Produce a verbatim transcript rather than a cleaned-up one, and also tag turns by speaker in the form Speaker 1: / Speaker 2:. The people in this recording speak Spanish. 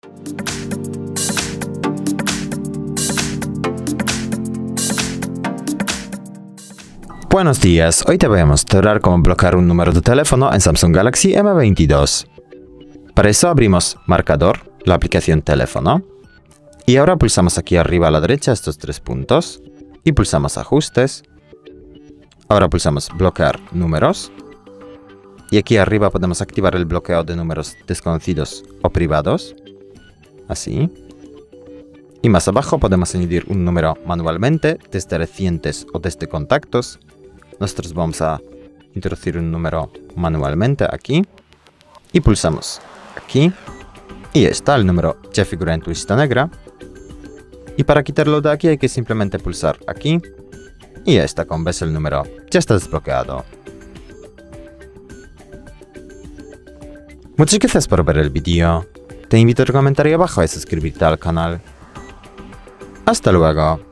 Speaker 1: Buenos días, hoy te voy a mostrar cómo bloquear un número de teléfono en Samsung Galaxy M veintidós. Para eso abrimos Marcador, la aplicación Teléfono, y ahora pulsamos aquí arriba a la derecha estos tres puntos, y pulsamos Ajustes. Ahora pulsamos Bloquear números, y aquí arriba podemos activar el bloqueo de números desconocidos o privados, así. Y más abajo podemos añadir un número manualmente, desde recientes o desde contactos. Nosotros vamos a introducir un número manualmente aquí. Y pulsamos aquí. Y ya está, el número ya figura en tu lista negra. Y para quitarlo de aquí hay que simplemente pulsar aquí. Y ya está, como ves el número ya está desbloqueado. Muchas gracias por ver el vídeo. Te invito a comentar ahí abajo y suscribirte al canal. Hasta luego.